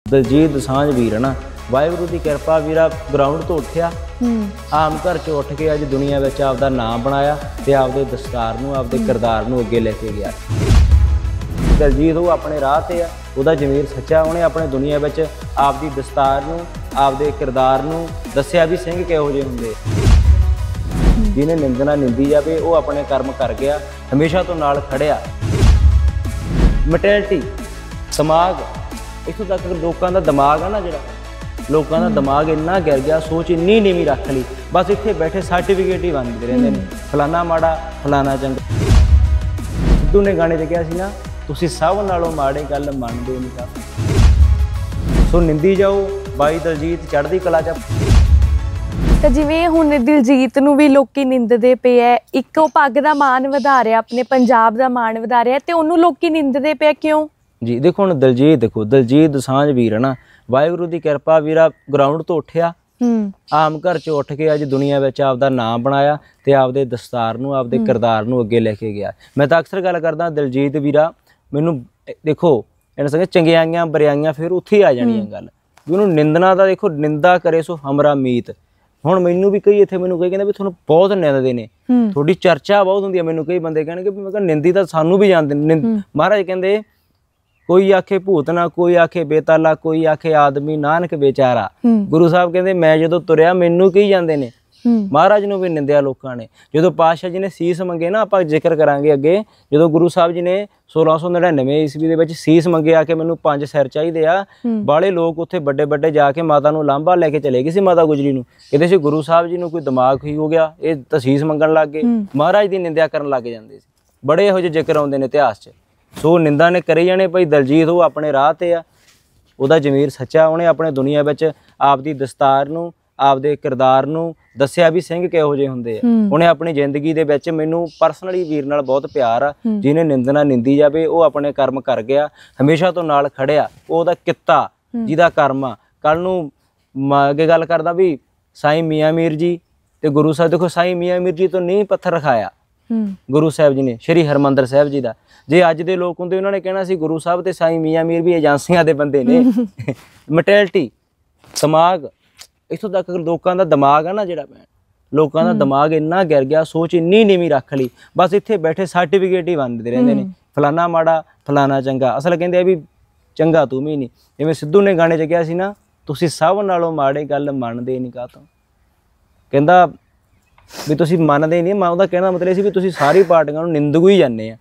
ਦਲਜੀਤ ਦੋਸਾਂਝ ਵੀਰ ਨਾ ਵਾਹਿਗੁਰੂ ਦੀ ਕਿਰਪਾ ਵੀਰਾ ਗਰਾਊਂਡ ਤੋਂ ਉੱਠਿਆ ਆਮ ਘਰ ਚੋਂ ਉੱਠ ਕੇ ਅੱਜ ਦੁਨੀਆ ਵਿੱਚ ਆਪਦਾ ਨਾਮ ਬਣਾਇਆ ਤੇ ਆਪਦੇ ਦਸਤਾਰ ਨੂੰ ਆਪਦੇ ਕਿਰਦਾਰ ਨੂੰ ਅੱਗੇ ਲੈ ਕੇ ਗਿਆ। ਦਲਜੀਤ ਉਹ ਆਪਣੇ ਰਾਹ ਤੇ ਆ, ਉਹਦਾ ਜ਼ਮੀਰ ਸੱਚਾ। ਉਹਨੇ ਆਪਣੇ ਦੁਨੀਆ ਵਿੱਚ ਆਪਦੀ ਦਸਤਾਰ ਨੂੰ ਆਪਦੇ ਕਿਰਦਾਰ ਨੂੰ ਦੱਸਿਆ ਵੀ ਸਿੰਘ ਕਿਹੋ ਜਿਹੇ ਹੁੰਦੇ। ਜਿਹਨੇ ਨਿੰਦਣਾ ਨਿੰਦੀ ਜਾਵੇ ਉਹ ਆਪਣੇ ਕਰਮ ਕਰ ਗਿਆ, ਹਮੇਸ਼ਾ ਤੋਂ ਨਾਲ ਖੜਿਆ। ਮੈਂਟੈਲਿਟੀ ਦਿਮਾਗ, ਇੱਥੋਂ ਤੱਕ ਲੋਕਾਂ ਦਾ ਦਿਮਾਗ ਆ ਨਾ, ਜਿਹੜਾ ਲੋਕਾਂ ਦਾ ਦਿਮਾਗ ਇੰਨਾ ਗਿਰ ਗਿਆ, ਸੋਚ ਇੰਨੀ ਨੀਵੀਂ ਰੱਖ ਲਈ, ਬਸ ਇੱਥੇ ਬੈਠੇ ਸਰਟੀਫਿਕੇਟ ਹੀ ਬਣਦੇ ਰਹਿੰਦੇ ਨੇ, ਫਲਾਨਾ ਮਾੜਾ ਫਲਾਨਾ ਚੰਗਾ। ਸਿੱਧੂ ਨੇ ਗਾਣੇ 'ਚ ਕਿਹਾ ਸੀ ਨਾ, ਤੁਸੀਂ ਸਭ ਨਾਲੋਂ ਮਾੜੇ ਗੱਲ ਮੰਨਦੇ ਨਹੀਂ ਤਾਂ ਸੋ ਨਿੰਦੀ ਜਾਓ। ਬਾਈ ਦਲਜੀਤ ਚੜ੍ਹਦੀ ਕਲਾ 'ਚ। ਤਾਂ ਜਿਵੇਂ ਹੁਣ ਦਿਲਜੀਤ ਨੂੰ ਵੀ ਲੋਕੀ ਨਿੰਦਦੇ ਪਏ ਐ, ਇੱਕ ਉਹ ਪੱਗ ਦਾ ਮਾਣ ਵਧਾ ਰਿਹਾ, ਆਪਣੇ ਪੰਜਾਬ ਦਾ ਮਾਣ ਵਧਾ ਰਿਹਾ, ਤੇ ਉਹਨੂੰ ਲੋਕੀ ਨਿੰਦਦੇ ਪਏ ਕਿਉਂ ਜੀ? ਦੇਖੋ ਹੁਣ ਦਲਜੀਤ ਦੋਸਾਂਝ ਵੀਰ ਨਾ ਵਾਹਿਗੁਰੂ ਦੀ ਕਿਰਪਾ ਵੀਰਾ ਗਰਾਊਂਡ ਤੋਂ ਉੱਠਿਆ ਆਮ ਘਰ ਚੋਂ ਉੱਠ ਕੇ ਅੱਜ ਦੁਨੀਆ ਵਿੱਚ ਆਪਦਾ ਨਾਮ ਬਣਾਇਆ ਤੇ ਆਪਦੇ ਦਸਤਾਰ ਨੂੰ ਆਪਦੇ ਕਿਰਦਾਰ ਨੂੰ ਅੱਗੇ ਲੈ ਕੇ ਗਿਆ। ਮੈਂ ਤਾਂ ਅਕਸਰ ਗੱਲ ਕਰਦਾ ਦਲਜੀਤ ਵੀਰਾ, ਮੈਨੂੰ ਦੇਖੋ ਇਹਨਾਂ ਸੰਗੇ ਚੰਗਿਆਈਆਂ ਬਰਿਆਈਆਂ ਫਿਰ ਉੱਥੇ ਹੀ ਆ ਜਾਣੀਆਂ ਗੱਲ ਵੀ ਉਹਨੂੰ ਨਿੰਦਣਾ ਦਾ। ਦੇਖੋ ਨਿੰਦਾ ਕਰੇ ਸੋ ਹਮਰਾ ਮੀਤ। ਹੁਣ ਮੈਨੂੰ ਵੀ ਕਈ ਇੱਥੇ ਮੈਨੂੰ ਕਈ ਕਹਿੰਦੇ ਵੀ ਤੁਹਾਨੂੰ ਬਹੁਤ ਨਿੰਦਦੇ ਨੇ, ਤੁਹਾਡੀ ਚਰਚਾ ਬਹੁਤ ਹੁੰਦੀ ਹੈ। ਮੈਨੂੰ ਕਈ ਬੰਦੇ ਕਹਿਣਗੇ ਵੀ ਮੈਂ ਕਿਹਾ ਨਿੰਦੀ ਤਾਂ ਸਾਨੂੰ ਵੀ ਜਾਂਦੇ ਨੇ। ਮਹਾਰਾਜ ਕਹਿੰਦੇ ਕੋਈ ਆਖੇ ਭੂਤਨਾ, ਕੋਈ ਆਖੇ ਬੇਤਾਲਾ, ਕੋਈ ਆਖੇ ਆਦਮੀ ਨਾਨਕ ਵਿਚਾਰਾ। ਗੁਰੂ ਸਾਹਿਬ ਕਹਿੰਦੇ ਮੈਂ ਜਦੋਂ ਤੁਰਿਆ ਮੈਨੂੰ ਕਹੀ ਜਾਂਦੇ ਨੇ। ਮਹਾਰਾਜ ਨੂੰ ਵੀ ਨਿੰਦਿਆ ਲੋਕਾਂ ਨੇ। ਜਦੋਂ ਪਾਤਸ਼ਾਹ ਜੀ ਨੇ ਸੀਸ ਮੰਗੇ ਨਾ, ਆਪਾਂ ਜ਼ਿਕਰ ਕਰਾਂਗੇ ਅੱਗੇ, ਜਦੋਂ ਗੁਰੂ ਸਾਹਿਬ ਜੀ ਨੇ 1699 ਈਸਵੀ ਦੇ ਵਿੱਚ ਸੀਸ ਮੰਗੇ ਆ ਕੇ ਮੈਨੂੰ 5 ਸਿਰ ਚਾਹੀਦੇ ਆ, ਬਾਲੇ ਲੋਕ ਉੱਥੇ ਵੱਡੇ ਵੱਡੇ ਜਾ ਕੇ ਮਾਤਾ ਨੂੰ ਲਾਂਭਾ ਲੈ ਕੇ ਚਲੇ ਗਏ ਸੀ, ਮਾਤਾ ਗੁਜਰੀ ਨੂੰ। ਕਹਿੰਦੇ ਸੀ ਗੁਰੂ ਸਾਹਿਬ ਜੀ ਨੂੰ ਕੋਈ ਦਿਮਾਗ ਹੀ ਹੋ ਗਿਆ, ਇਹ ਤਾਂ ਸੀਸ ਮੰਗਣ ਲੱਗ ਗਏ, ਮਹਾਰਾਜ ਦੀ ਨਿੰਦਿਆ ਕਰਨ ਲੱਗ ਜਾਂਦੇ ਸੀ। ਬੜੇ ਇਹੋ ਜਿਹੇ ਜ਼ਿਕਰ ਆਉਂਦੇ ਨੇ ਇਤਿਹਾਸ 'ਚ। ਸੋ ਨਿੰਦਾ ਨੇ ਕਰੀ ਜਾਣੇ। ਭਾਈ ਦਲਜੀਤ ਉਹ ਆਪਣੇ ਰਾਹ ਤੇ ਆ, ਉਹਦਾ ਜ਼ਮੀਰ ਸੱਚਾ। ਉਹਨੇ ਆਪਣੇ ਦੁਨੀਆ ਵਿੱਚ ਆਪਦੀ ਦਸਤਾਰ ਨੂੰ ਆਪਦੇ ਕਿਰਦਾਰ ਨੂੰ ਦੱਸਿਆ ਵੀ ਸਿੰਘ ਕਿਹੋ ਜਿਹੇ ਹੁੰਦੇ ਆ। ਉਹਨੇ ਆਪਣੀ ਜ਼ਿੰਦਗੀ ਦੇ ਵਿੱਚ, ਮੈਨੂੰ ਪਰਸਨਲੀ ਵੀਰ ਨਾਲ ਬਹੁਤ ਪਿਆਰ ਆ। ਜਿਹਨੇ ਨਿੰਦਣਾ ਨਿੰਦੀ ਜਾਵੇ ਉਹ ਆਪਣੇ ਕਰਮ ਕਰ ਗਿਆ, ਹਮੇਸ਼ਾ ਤੋਂ ਨਾਲ ਖੜਿਆ। ਉਹਦਾ ਕਿੱਤਾ ਜਿਹਦਾ ਕਰਮ ਆ। ਕੱਲ ਨੂੰ ਅੱਗੇ ਗੱਲ ਕਰਦਾ ਵੀ ਸਾਈਂ ਮੀਆਂ ਮੀਰ ਜੀ ਤੇ ਗੁਰੂ ਸਾਹਿਬ। ਦੇਖੋ ਸਾਈਂ ਮੀਆਂ ਮੀਰ ਜੀ ਤੋਂ ਨੀਂਹ ਪੱਥਰ ਰਖਾਇਆ ਗੁਰੂ ਸਾਹਿਬ ਜੀ ਨੇ, ਸ਼੍ਰੀ ਹਰਿਮੰਦਰ ਸਾਹਿਬ ਜੀ ਦਾ। ਜੇ ਅੱਜ ਦੇ ਲੋਕ ਹੁੰਦੇ ਉਹਨਾਂ ਨੇ ਕਹਿਣਾ ਸੀ ਗੁਰੂ ਸਾਹਿਬ ਤੇ ਸਾਈਂ ਮੀਆਂ ਮੀਰ ਵੀ ਏਜੰਸੀਆਂ ਦੇ ਬੰਦੇ ਨੇ। ਮੈਂਟੈਲਿਟੀ ਦਿਮਾਗ, ਇੱਥੋਂ ਤੱਕ ਲੋਕਾਂ ਦਾ ਦਿਮਾਗ ਆ ਨਾ, ਜਿਹੜਾ ਲੋਕਾਂ ਦਾ ਦਿਮਾਗ ਇੰਨਾ ਗਿਰ ਗਿਆ, ਸੋਚ ਇੰਨੀ ਨੀਵੀਂ ਰੱਖ ਲਈ, ਬਸ ਇੱਥੇ ਬੈਠੇ ਸਰਟੀਫਿਕੇਟ ਹੀ ਬਣਦੇ ਰਹਿੰਦੇ ਨੇ, ਫਲਾਨਾ ਮਾੜਾ ਫਲਾਨਾ ਚੰਗਾ। ਅਸਲ ਕਹਿੰਦੇ ਆ ਵੀ ਚੰਗਾ ਤੂੰ ਵੀ ਨਹੀਂ। ਜਿਵੇਂ ਸਿੱਧੂ ਨੇ ਗਾਣੇ 'ਚ ਕਿਹਾ ਸੀ ਨਾ, ਤੁਸੀਂ ਸਭ ਨਾਲੋਂ ਮਾੜੇ ਗੱਲ ਮੰਨਦੇ ਨਹੀਂ ਕਾਹਤੋਂ। ਕਹਿੰਦਾ ਵੀ ਤੁਸੀਂ ਮੰਨਦੇ ਨਹੀਂ। ਉਹਦਾ ਕਹਿਣਾ ਮਤਲਬ ਸੀ ਵੀ ਤੁਸੀਂ ਸਾਰੀ ਪਾਰਟੀਆਂ ਨੂੰ ਨਿੰਦੂ ਹੀ ਜਾਂਦੇ ਆ।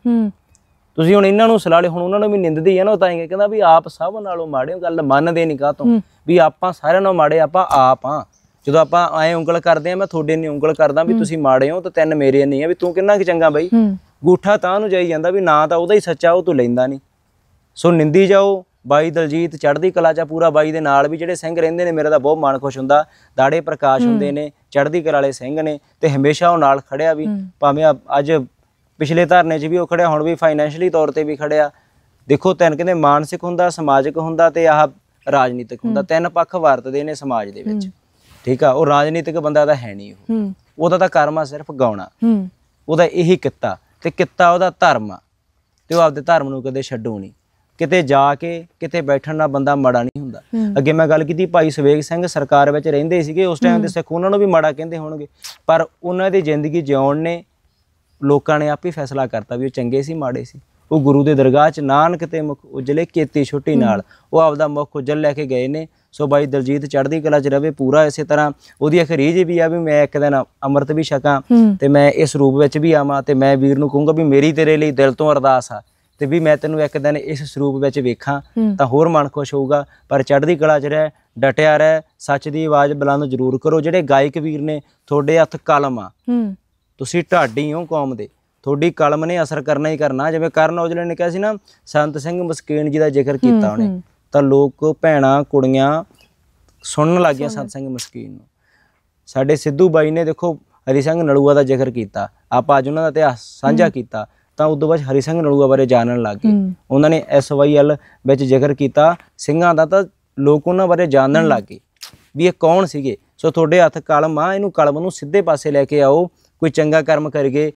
ਤੁਸੀਂ ਹੁਣ ਇਹਨਾਂ ਨੂੰ ਸਲਾਹ ਲਿਓ, ਹੁਣ ਉਹਨਾਂ ਨੂੰ ਵੀ ਨਿੰਦਦੀ ਆ ਨਾ। ਉਹ ਤਾਂ ਹੀ ਕਹਿੰਦਾ ਵੀ ਆਪ ਸਭ ਨਾਲੋਂ ਮਾੜੇ ਗੱਲ ਮੰਨਦੇ ਨਹੀਂ ਕਾਹਤੋਂ, ਵੀ ਆਪਾਂ ਸਾਰਿਆਂ ਨਾਲੋਂ ਮਾੜੇ ਆਪਾਂ ਆਪ ਆ। ਜਦੋਂ ਆਪਾਂ ਐਂ ਉਂਗਲ ਕਰਦੇ ਆ, ਮੈਂ ਤੁਹਾਡੇ ਨਹੀਂ ਉਂਗਲ ਕਰਦਾ ਵੀ ਤੁਸੀਂ ਮਾੜੇ ਹੋ, ਤਾਂ 3 ਮੇਰੇ ਨਹੀਂ ਆ, ਵੀ ਤੂੰ ਕਿੰਨਾ ਕੁ ਚੰਗਾ ਬਈ। ਗੂਠਾ ਤਾਂ ਨੂੰ ਜਾਈ ਜਾਂਦਾ ਵੀ ਨਾ ਤਾਂ ਉਹਦਾ ਹੀ ਸੱਚਾ, ਉਹ ਤੂੰ ਲੈਂਦਾ ਨਹੀਂ। ਸੋ ਨਿੰਦੀ ਜਾਓ। ਬਾਈ ਦਲਜੀਤ ਚੜ੍ਹਦੀ ਕਲਾ 'ਚ ਪੂਰਾ। ਬਾਈ ਦੇ ਨਾਲ ਵੀ ਜਿਹੜੇ ਸਿੰਘ ਰਹਿੰਦੇ ਨੇ, ਮੇਰਾ ਤਾਂ ਬਹੁਤ ਮਨ ਖੁਸ਼ ਹੁੰਦਾ। ਦਾੜੇ ਪ੍ਰਕਾਸ਼ ਹੁੰਦੇ ਨੇ, ਚੜ੍ਹਦੀ ਕਲਾ ਵਾਲੇ ਸਿੰਘ ਨੇ, ਤੇ ਹਮੇਸ਼ਾ ਉਹ ਨਾਲ ਖੜਿਆ ਵੀ। ਭਾਵੇਂ ਅੱਜ ਪਿਛਲੇ ਧਰਨੇ 'ਚ ਵੀ ਉਹ ਖੜਿਆ, ਹੁਣ ਵੀ ਫਾਈਨੈਂਸ਼ਲੀ ਤੌਰ ਤੇ ਵੀ ਖੜਿਆ। ਦੇਖੋ ਕਹਿੰਦੇ ਮਾਨਸਿਕ ਹੁੰਦਾ, ਸਮਾਜਿਕ ਹੁੰਦਾ ਤੇ ਆਹ ਰਾਜਨੀਤਿਕ ਹੁੰਦਾ। 3 ਪੱਖ ਵਰਤਦੇ ਨੇ ਸਮਾਜ ਦੇ ਵਿੱਚ, ਠੀਕ ਆ। ਉਹ ਰਾਜਨੀਤਿਕ ਬੰਦਾ ਤਾਂ ਹੈ ਨਹੀਂ, ਉਹਦਾ ਤਾਂ ਕਰਮ ਆ ਸਿਰਫ ਗਾਉਣਾ, ਉਹਦਾ ਇਹੀ ਕਿੱਤਾ, ਤੇ ਕਿੱਤਾ ਉਹਦਾ ਧਰਮ ਆ, ਤੇ ਉਹ ਆਪਦੇ ਧਰਮ ਨੂੰ ਕਦੇ ਛੱਡੂ ਨਹੀਂ। ਕਿਤੇ ਜਾ ਕੇ ਕਿਤੇ ਬੈਠਣ ਨਾਲ ਬੰਦਾ ਮਾੜਾ ਨਹੀਂ ਹੁੰਦਾ। ਅੱਗੇ ਮੈਂ ਗੱਲ ਕੀਤੀ, ਭਾਈ ਸਵੇਗ ਸਿੰਘ ਸਰਕਾਰ ਵਿੱਚ ਰਹਿੰਦੇ ਸੀਗੇ ਉਸ ਟਾਈਮ ਦੇ ਸਿੱਖ, ਉਹਨਾਂ ਨੂੰ ਵੀ ਮਾੜਾ ਕਹਿੰਦੇ ਹੋਣਗੇ, ਪਰ ਉਹਨਾਂ ਦੀ ਜ਼ਿੰਦਗੀ ਜਿਉਣ ਨੇ ਲੋਕਾਂ ਨੇ ਆਪ ਹੀ ਫੈਸਲਾ ਕਰਤਾ ਵੀ ਉਹ ਚੰਗੇ ਸੀ ਮਾੜੇ ਸੀ। ਉਹ ਗੁਰੂ ਦੇ ਦਰਗਾਹ 'ਚ ਨਾਨਕ ਤੇ ਮੁਖ ਉਜਲੇ ਕੀਤੀ ਛੁੱਟੀ ਨਾਲ ਉਹ ਆਪਦਾ ਮੁੱਖ ਉਜਲ ਲੈ ਕੇ ਗਏ ਨੇ। ਸੋ ਬਾਈ ਦਲਜੀਤ ਚੜ੍ਹਦੀ ਕਲਾ 'ਚ ਰਵੇ ਪੂਰਾ। ਇਸੇ ਤਰ੍ਹਾਂ ਉਹਦੀ ਇੱਕ ਰੀਝ ਵੀ ਆ ਵੀ ਮੈਂ ਇੱਕ ਦਿਨ ਅੰਮ੍ਰਿਤ ਵੀ ਛਕਾਂ ਤੇ ਮੈਂ ਇਸ ਰੂਪ ਵਿੱਚ ਵੀ ਆਵਾਂ, ਤੇ ਮੈਂ ਵੀਰ ਨੂੰ ਕਹੂੰਗਾ ਵੀ ਮੇਰੀ ਤੇਰੇ ਲਈ ਦਿਲ ਤੋਂ ਅਰਦਾਸ ਆ, ਤੇ ਵੀ ਮੈਂ ਤੈਨੂੰ ਇੱਕ ਦਿਨ ਇਸ ਸਰੂਪ ਵਿੱਚ ਵੇਖਾਂ ਤਾਂ ਹੋਰ ਮਨ ਖੁਸ਼ ਹੋਊਗਾ। ਪਰ ਚੜ੍ਹਦੀ ਕਲਾ 'ਚ ਰਹਿ, ਡਟਿਆ ਰਹਿ, ਸੱਚ ਦੀ ਆਵਾਜ਼ ਬੁਲੰਦ ਜ਼ਰੂਰ ਕਰੋ। ਜਿਹੜੇ ਗਾਇਕ ਵੀਰ ਨੇ, ਤੁਹਾਡੇ ਹੱਥ ਕਲਮ ਆ, ਤੁਸੀਂ ਢਾਡੀ ਹੋ ਕੌਮ ਦੇ, ਤੁਹਾਡੀ ਕਲਮ ਨੇ ਅਸਰ ਕਰਨਾ ਹੀ ਕਰਨਾ। ਜਿਵੇਂ ਕਰਨ ਔਜਲੇ ਨੇ ਕਿਹਾ ਸੀ ਨਾ, ਸੰਤ ਸਿੰਘ ਮਸਕੀਨ ਜੀ ਦਾ ਜ਼ਿਕਰ ਕੀਤਾ ਉਹਨੇ, ਤਾਂ ਲੋਕ ਭੈਣਾਂ ਕੁੜੀਆਂ ਸੁਣਨ ਲੱਗ ਗਈਆਂ ਸੰਤ ਸਿੰਘ ਮਸਕੀਨ ਨੂੰ। ਸਾਡੇ ਸਿੱਧੂ ਬਾਈ ਨੇ ਦੇਖੋ ਹਰੀ ਸਿੰਘ ਨਲੂਆ ਦਾ ਜ਼ਿਕਰ ਕੀਤਾ, ਆਪਾਂ ਅੱਜ ਉਹਨਾਂ ਦਾ ਇਤਿਹਾਸ ਸਾਂਝਾ ਕੀਤਾ, ਤਾਂ ਉਦੋਂ ਬਾਅਦ ਹਰੀ ਸਿੰਘ ਨਲੂਆ ਬਾਰੇ ਜਾਣਨ ਲੱਗ ਗਏ। ਉਹਨਾਂ ਨੇ SYL ਵਿੱਚ ਜ਼ਿਕਰ ਕੀਤਾ ਸਿੰਘਾਂ ਦਾ, ਤਾਂ ਲੋਕ ਉਹਨਾਂ ਬਾਰੇ ਜਾਣਨ ਲੱਗ ਗਏ ਵੀ ਇਹ ਕੌਣ ਸੀਗੇ। ਸੋ ਤੁਹਾਡੇ ਹੱਥ ਕਲਮ ਆ, ਇਹਨੂੰ ਕਲਮ ਨੂੰ ਸਿੱਧੇ ਪਾਸੇ ਲੈ ਕੇ ਆਓ। ਕੋਈ ਚੰਗਾ ਕਰਮ ਕਰੀਏ,